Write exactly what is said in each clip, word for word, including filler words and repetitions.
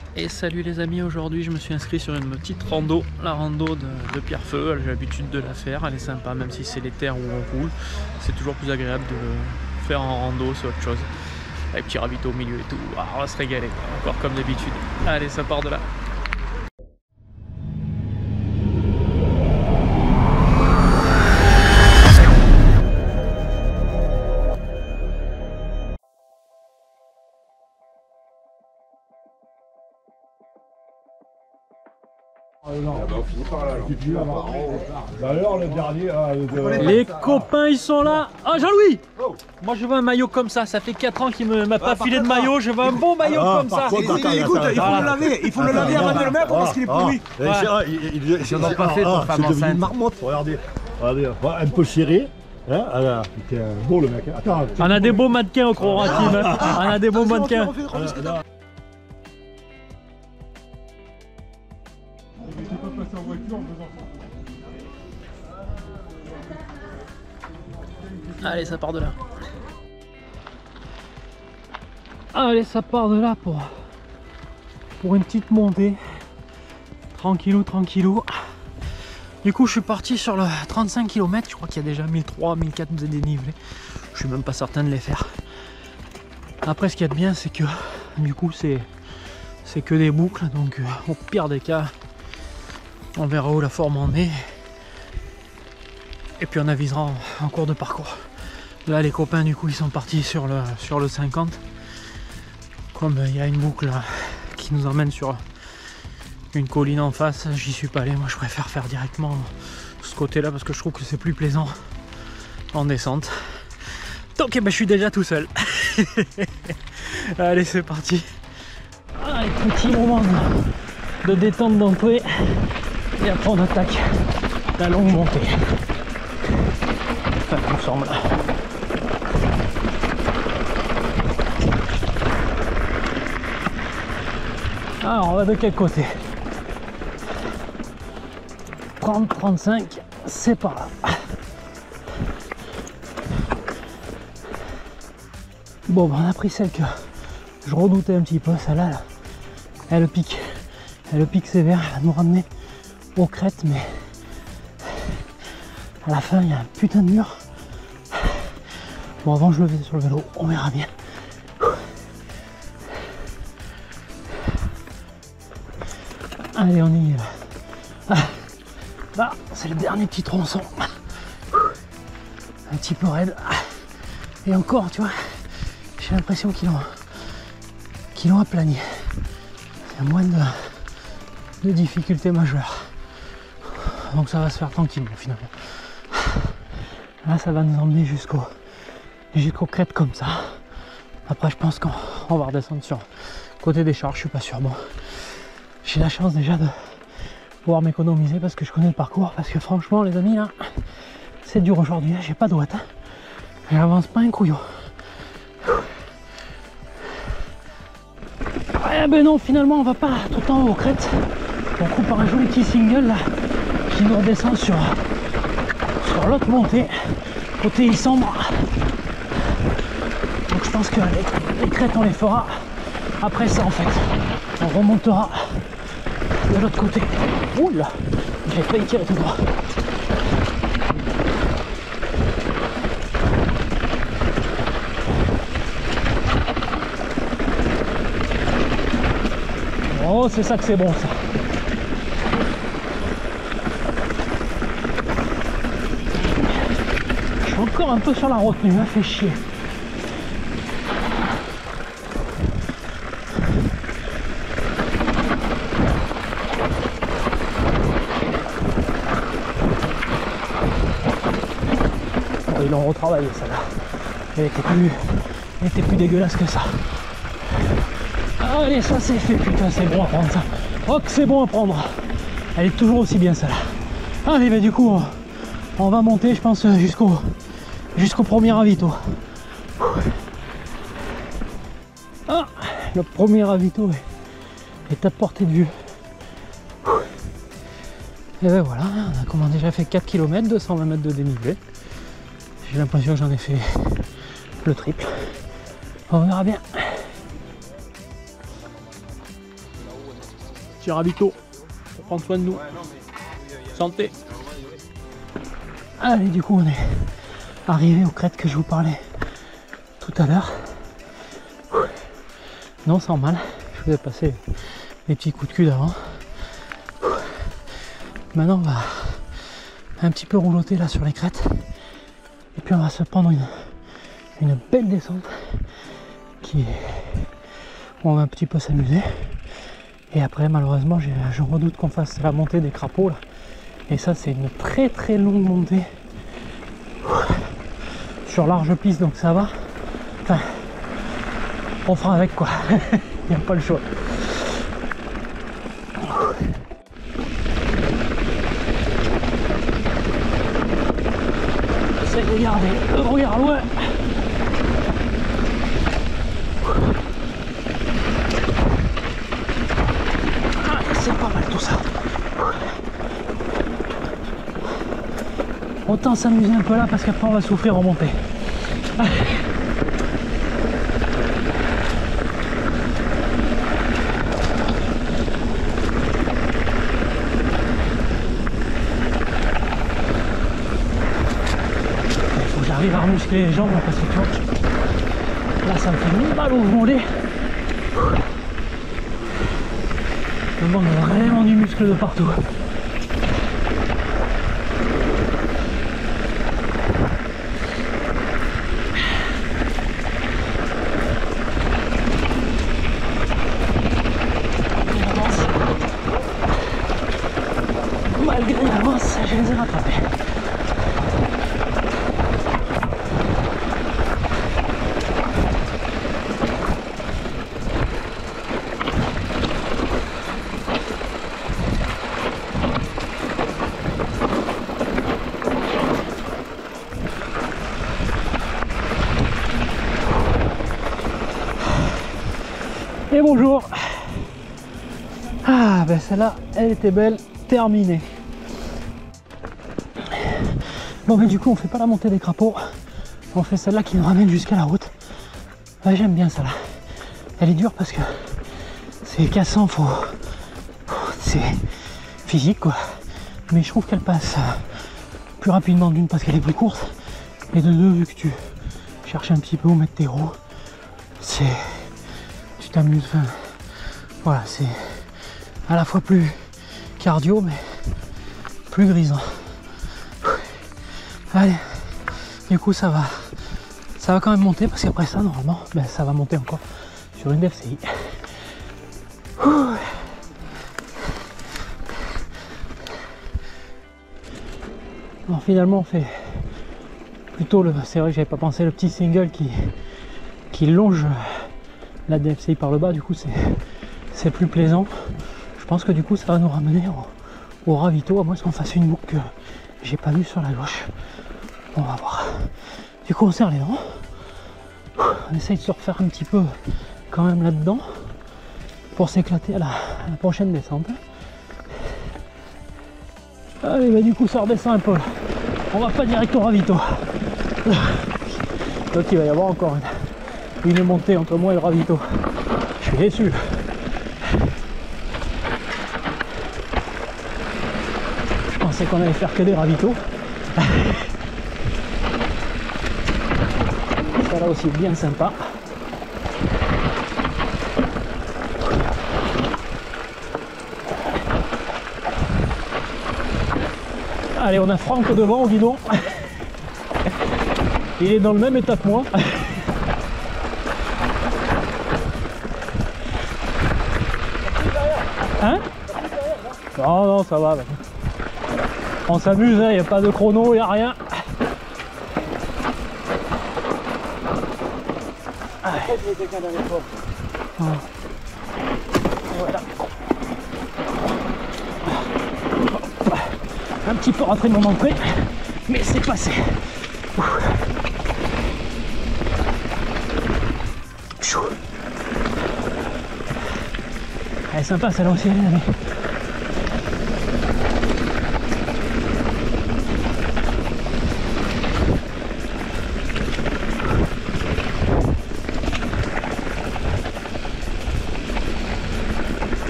Et salut les amis, aujourd'hui je me suis inscrit sur une petite rando, la rando de, de Pierrefeu. J'ai l'habitude de la faire, elle est sympa même si c'est les terres où on roule. C'est toujours plus agréable de le faire en rando, c'est autre chose. Avec petit ravito au milieu et tout, ah, on va se régaler, encore comme d'habitude. Allez, ça part de là. D'ailleurs, le dernier. Les copains, ils sont là. Ah, Jean-Louis, moi je veux un maillot comme ça. Ça fait quatre ans qu'il ne m'a pas filé de maillot. Je veux un bon maillot comme ça. Écoute, il faut le laver. Il faut le laver avant de le mettre parce qu'il est pourri. Ils n'en ont pas fait pour femme enceinte. Une marmotte, regardez. Regardez, un peu serré. Hein, alors, c'était beau le mec. Attends, on a des beaux mannequins au Crora Team. Hein. On a des beaux mannequins. Allez, ça part de là. Allez, ça part de là pour, pour une petite montée. Tranquillou, tranquillou. Du coup, je suis parti sur le trente-cinq kilomètres. Je crois qu'il y a déjà mille trois, mille quatre de dénivelé. Je suis même pas certain de les faire. Après, ce qu'il y a de bien, c'est que du coup, c'est c'est que des boucles. Donc, euh, au pire des cas, on verra où la forme en est. Et puis on avisera en, en cours de parcours. Là les copains du coup ils sont partis sur le, sur le cinquante. Comme il y a une boucle qui nous emmène sur une colline en face, j'y suis pas allé. Moi je préfère faire directement ce côté là parce que je trouve que c'est plus plaisant en descente. Donc eh ben, je suis déjà tout seul. Allez c'est parti. Allez, petit moment de, de détente d'entrée. Et après on attaque la longue montée. Enfin, il me semble. Alors on va de quel côté? trente trente-cinq, c'est par là. Bon, ben, on a pris celle que je redoutais un petit peu, celle-là, là. Elle pique. Elle pique sévère, elle va nous ramener aux crêtes, mais à la fin il y a un putain de mur. Bon, avant je le vais sur le vélo, on verra bien. Allez, on y est là. Ah, là c'est le dernier petit tronçon, un petit peu raide. Et encore, tu vois, j'ai l'impression qu'ils l'ont qu'ils l'ont aplani. Il y a moins de, de difficultés majeures. Donc ça va se faire tranquillement finalement. Là ça va nous emmener jusqu'au jusqu'aux crêtes comme ça. Après je pense qu'on on va redescendre sur côté des charges, je suis pas sûr. Bon, j'ai la chance déjà de pouvoir m'économiser parce que je connais le parcours. Parce que franchement les amis là, c'est dur aujourd'hui, j'ai pas de droite. Hein. J'avance pas un couillon. Ouais ben non, finalement on va pas tout en haut aux crêtes. On coupe par un joli petit single là qui nous redescend sur, sur l'autre montée, côté Issambre. Donc je pense que les, les crêtes on les fera après ça en fait. On remontera de l'autre côté. Oula, j'ai failli tirer tout droit. Oh, c'est ça que c'est bon ça. Je suis encore un peu sur la retenue, ça fait chier. Oh, ils l'ont retravaillé celle-là. Elle était plus, elle était plus dégueulasse que ça. Allez, ça c'est fait, putain, c'est bon à prendre ça. Oh, que c'est bon à prendre. Elle est toujours aussi bien celle-là. Allez, bah du coup, on, on va monter, je pense, jusqu'au jusqu'au premier ravito. Ah, le premier ravito est, est à portée de vue. Et ben voilà, on a comment déjà fait quatre kilomètres, deux cent vingt mètres de dénivelé. J'ai l'impression que j'en ai fait le triple. On verra bien. Petit ravito pour prendre soin de nous. Santé. Allez, du coup, on est arrivé aux crêtes que je vous parlais tout à l'heure. Non, sans mal. Je vous ai passé les petits coups de cul d'avant. Maintenant, on va un petit peu rouloter là sur les crêtes. Et puis, on va se prendre une, une belle descente qui est... on va un petit peu s'amuser. Et après, malheureusement, je redoute qu'on fasse la montée des crapauds là. Et ça, c'est une très très longue montée sur large piste, donc ça va. Enfin, on fera avec quoi. Il n'y a pas le choix. J'essaie de garder le regard loin. Ah, c'est pas mal tout ça. Autant s'amuser un peu là parce qu'après on va souffrir en montée. J'arrive à remuscler les jambes là, parce que tu vois, là ça me fait mal au mollet. Je me manque vraiment du muscle de partout. Malgré l'avance, je les ai rattrapés. Et bonjour. Ah ben celle-là, elle était belle, terminée. Bon mais du coup on fait pas la montée des crapauds, on fait celle-là qui nous ramène jusqu'à la route. Ouais, j'aime bien celle-là. Elle est dure parce que c'est cassant, faut... c'est physique quoi. Mais je trouve qu'elle passe plus rapidement, d'une parce qu'elle est plus courte, et de deux vu que tu cherches un petit peu où mettre tes roues, c'est... tu t'amuses, enfin, voilà, c'est à la fois plus cardio mais plus grisant. Allez, du coup ça va ça va quand même monter parce qu'après ça normalement ben, ça va monter encore sur une D F C I. Ouh. Bon, finalement on fait plutôt le, c'est vrai que j'avais pas pensé, le petit single qui qui longe la D F C I par le bas, du coup c'est c'est plus plaisant. Je pense que du coup ça va nous ramener au, au ravito, à moins qu'on fasse une boucle que j'ai pas vue sur la gauche. On va voir. Du coup on serre les dents, on essaye de se refaire un petit peu quand même là dedans pour s'éclater à la, à la prochaine descente. Allez, bah du coup ça redescend un peu, on va pas direct au ravito. Donc il va y avoir encore une, une montée entre moi et le ravito. Je suis déçu. Je pensais qu'on allait faire que des ravitaux. Ça là aussi bien sympa. Allez, on a Franck devant au guidon. Il est dans le même état que moi. Hein? Non, non, ça va. On s'amuse, il hein, n'y a pas de chrono, il n'y a rien. Voilà. Un petit peu rentré de mon entrée, mais c'est passé. Elle est sympa celle-là aussi, les amis.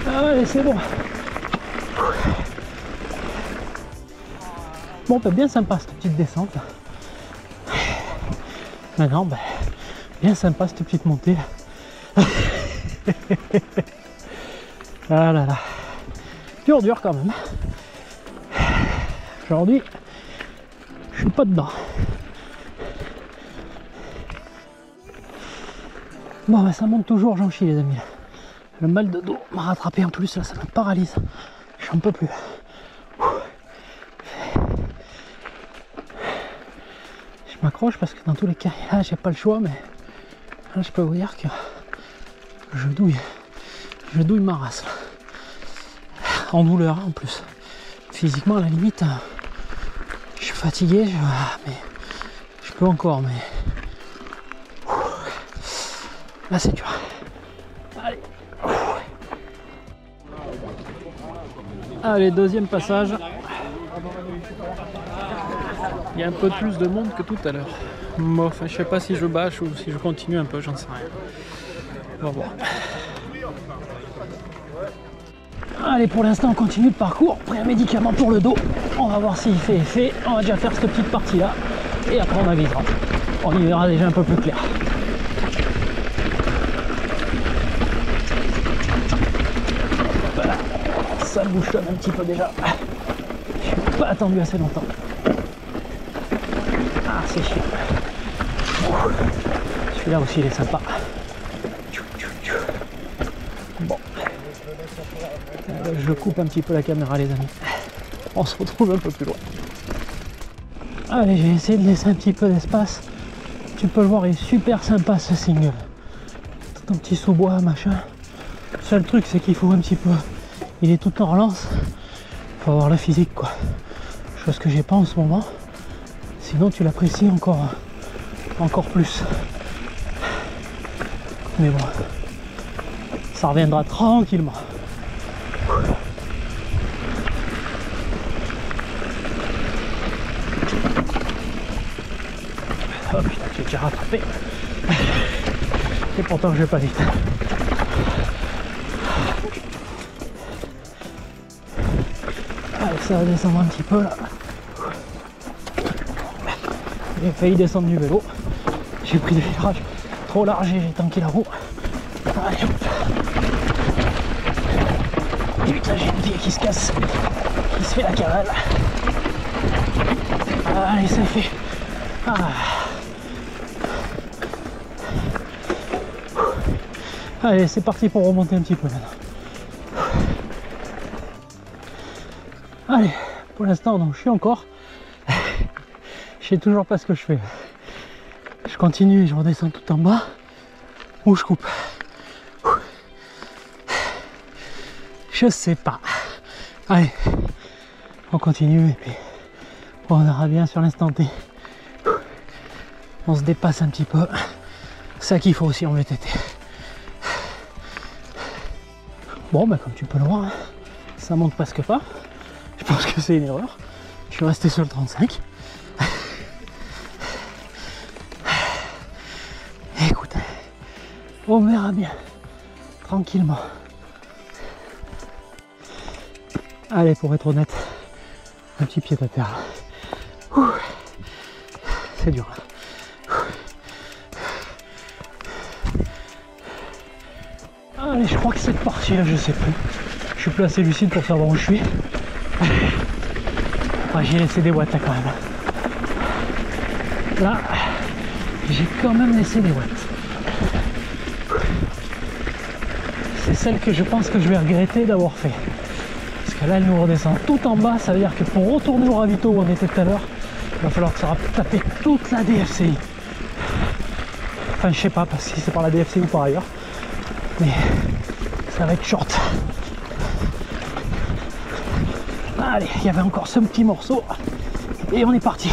Allez, c'est bon. Bon, ben, bien sympa cette petite descente. Maintenant, ben, bien sympa cette petite montée. Ah là là. Dur, dur quand même. Aujourd'hui, je suis pas dedans. Bon, ben, ça monte toujours, j'en chie les amis. Le mal de dos m'a rattrapé en plus, là, ça me paralyse. J'en peux plus. Je m'accroche parce que dans tous les cas, là, j'ai pas le choix, mais là, je peux vous dire que je douille. Je douille ma race, là. En douleur, en plus. Physiquement, à la limite, je suis fatigué, je... mais je peux encore, mais là, c'est dur. Allez. Allez, deuxième passage. Il y a un peu plus de monde que tout à l'heure. Bon, enfin, je sais pas si je bâche ou si je continue un peu, j'en sais rien. On va voir. Allez, pour l'instant, on continue le parcours. Pris un médicament pour le dos. On va voir s'il fait effet. On va déjà faire cette petite partie-là. Et après, on avisera. On y verra déjà un peu plus clair. Voilà. Ça bouchonne un petit peu déjà. Je n'ai pas attendu assez longtemps. Ah, c'est chiant. Celui-là aussi, il est sympa. Bon. Euh, je coupe un petit peu la caméra, les amis. On se retrouve un peu plus loin. Allez, j'ai essayé de laisser un petit peu d'espace. Tu peux le voir, il est super sympa ce single. Tout un petit sous-bois, machin. Le seul truc, c'est qu'il faut un petit peu... Il est tout en relance. Il faut avoir la physique, quoi. Chose que j'ai pas en ce moment. Sinon, tu l'apprécies encore, encore plus. Mais bon, ça reviendra tranquillement. Oh putain, j'ai déjà rattrapé. Et pourtant je vais pas vite. Allez, ça va descendre un petit peu là. J'ai failli descendre du vélo. J'ai pris des virages trop larges et j'ai tanké la roue. Allez hop. Et putain, j'ai une vie qui se casse, qui se fait la cavale. Allez, c'est fait. Ah. Allez, c'est parti pour remonter un petit peu maintenant. Allez, pour l'instant, donc je suis encore. Je sais toujours pas ce que je fais. Je continue et je redescends tout en bas ou je coupe. Je sais pas. Allez, on continue et puis on verra bien sur l'instant T. On se dépasse un petit peu. C'est ça qu'il faut aussi en V T T. Bon, bah comme tu peux le voir, hein, ça monte presque pas. Je pense que c'est une erreur. Je suis resté sur le trente-cinq. Écoute, on verra bien. Tranquillement. Allez, pour être honnête, un petit pied à terre. C'est dur. Allez, je crois que cette partie-là, je sais plus. Je suis plus assez lucide pour savoir où je suis. Ah, j'ai laissé des watts là quand même. Là, j'ai quand même laissé des watts. C'est celle que je pense que je vais regretter d'avoir fait. Parce que là, elle nous redescend tout en bas. Ça veut dire que pour retourner au ravito où on était tout à l'heure, il va falloir que ça taper toute la D F C I. Enfin, je sais pas parce si c'est par la D F C I ou par ailleurs. Mais ça va être short. Allez, il y avait encore ce petit morceau. Et on est parti.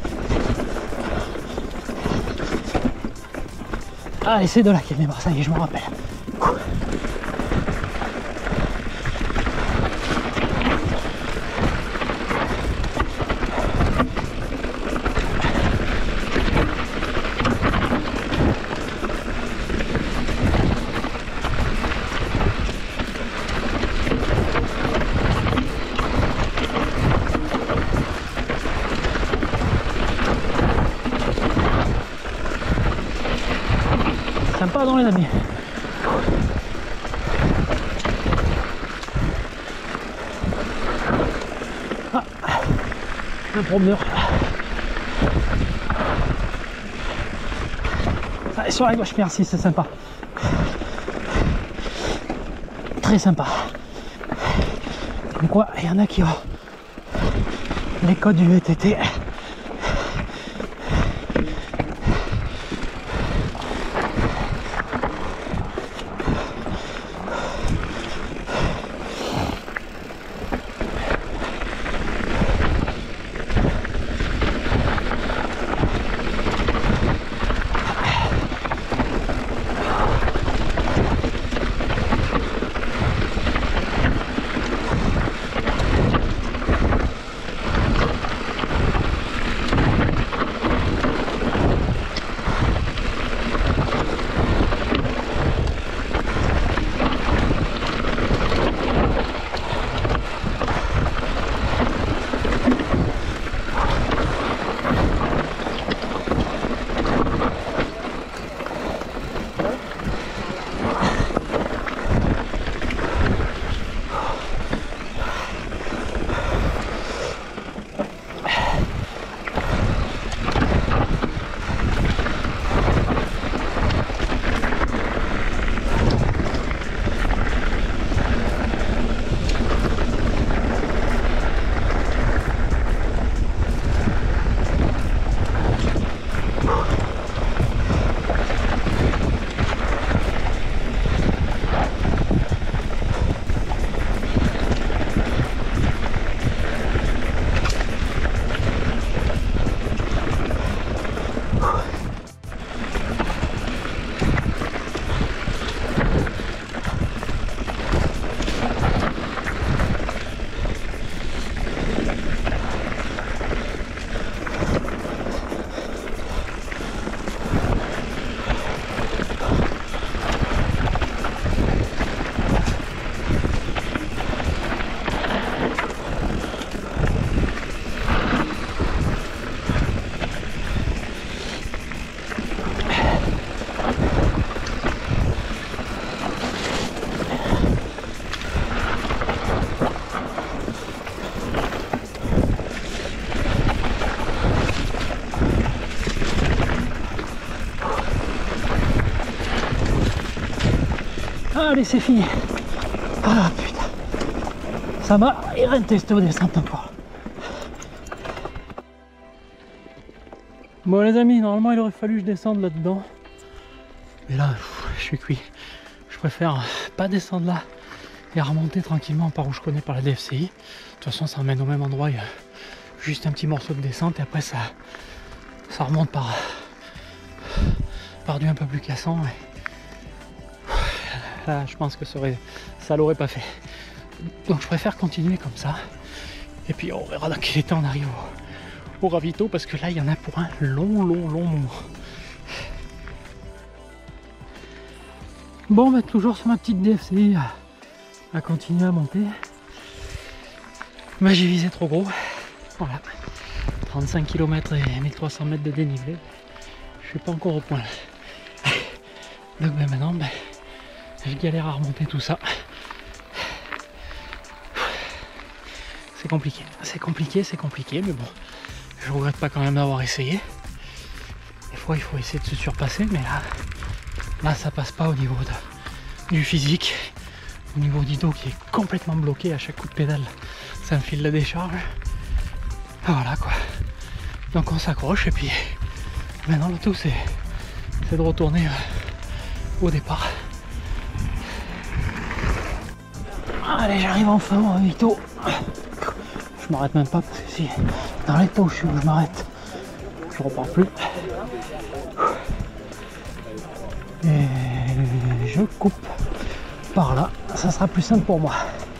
Allez, c'est de là qu'elle démarre, ça y est, je me rappelle. pardon les amis. Ah, un promeneur. Allez, sur la gauche, merci, c'est sympa. Très sympa. Comme quoi, il y en a qui ont les codes du V T T. Allez, c'est fini. Ah putain, ça m'a éreinté cette descente encore. Bon les amis, normalement il aurait fallu que je descende là-dedans, mais là pff, je suis cuit. Je préfère pas descendre là et remonter tranquillement par où je connais, par la D F C I. De toute façon ça emmène au même endroit, il y a juste un petit morceau de descente et après ça ça remonte par par du un peu plus cassant. Et là, je pense que ça, aurait, ça l'aurait pas fait. Donc je préfère continuer comme ça. Et puis on verra dans quel état on arrive au, au ravito, parce que là il y en a pour un long long long moment. Bon, bah, toujours sur ma petite D F C I à, à continuer à monter. Bah, j'ai visé trop gros. Voilà. trente-cinq kilomètres et mille trois cents mètres de dénivelé. Je suis pas encore au point. Donc bah, maintenant bah, je galère à remonter tout ça. C'est compliqué, c'est compliqué, c'est compliqué, mais bon, je regrette pas quand même d'avoir essayé. Des fois il faut essayer de se surpasser, mais là, là ça passe pas au niveau de, du physique, au niveau du dos qui est complètement bloqué à chaque coup de pédale. Ça me file la décharge. Voilà quoi. Donc on s'accroche et puis maintenant le tout c'est de retourner euh, au départ. Allez, j'arrive enfin au ravito. Je m'arrête même pas parce que si dans l'état où je suis, où je m'arrête, je repars plus. Et je coupe par là, ça sera plus simple pour moi.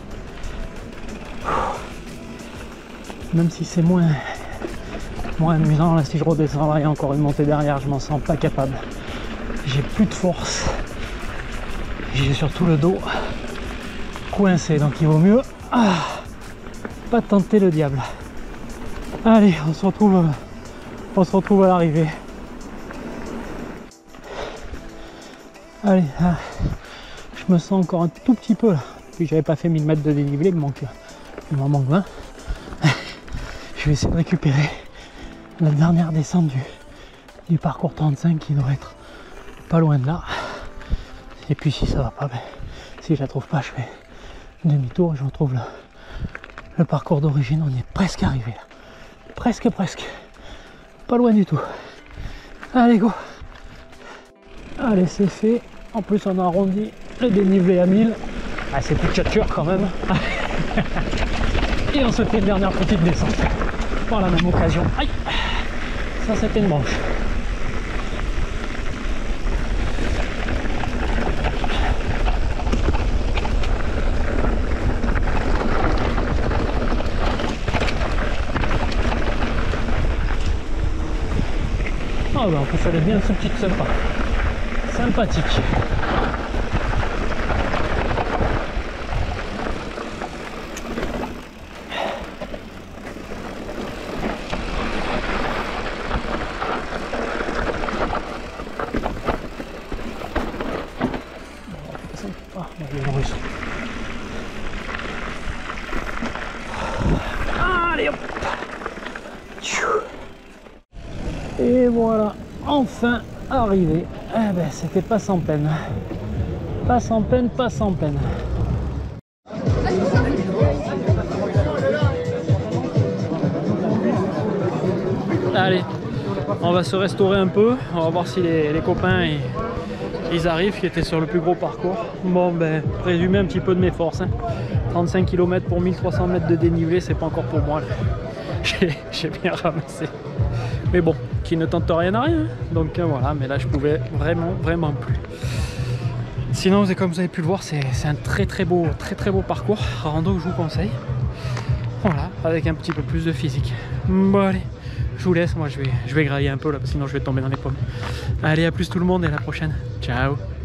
Même si c'est moins, moins amusant, là si je redescends là et encore une montée derrière, je m'en sens pas capable. J'ai plus de force. J'ai surtout le dos coincé, donc il vaut mieux ah, pas tenter le diable. Allez, on se retrouve, on se retrouve à l'arrivée. Allez, ah, je me sens encore un tout petit peu là. Puis j'avais pas fait mille mètres de dénivelé, il me manque, il m'en manque vingt. Je vais essayer de récupérer la dernière descente du, du parcours trente-cinq qui doit être pas loin de là. Et puis si ça va pas, ben, si je la trouve pas, je fais demi-tour et je retrouve le, le parcours d'origine. On est presque arrivé là. Presque, presque. Pas loin du tout. Allez, go. Allez, c'est fait. En plus, on a arrondi le dénivelé à mille. Ah, c'est plus tchatcheur quand même. Et on se fait une dernière petite descente. Par la même occasion. Aïe. Ça, c'était une manche. Ah bah en plus elle est bien ce petit sympa. Sympathique. Ah, les Russes. Allez hop. Et voilà, enfin arrivé. Eh ben, c'était pas sans peine. Pas sans peine, pas sans peine. Allez, on va se restaurer un peu. On va voir si les, les copains ils, ils arrivent, qui étaient sur le plus gros parcours. Bon, ben, résumer un petit peu de mes forces. Hein. trente-cinq kilomètres pour mille trois cents mètres de dénivelé, c'est pas encore pour moi. J'ai bien ramassé. Mais bon, qui ne tente rien à rien. Donc euh, voilà, mais là je pouvais vraiment, vraiment plus. Sinon, comme vous avez pu le voir, c'est un très très beau, très très beau parcours. Rando que je vous conseille. Voilà, avec un petit peu plus de physique. Bon allez, je vous laisse, moi je vais, je vais grailler un peu là, sinon je vais tomber dans les pommes. Allez, à plus tout le monde et à la prochaine. Ciao.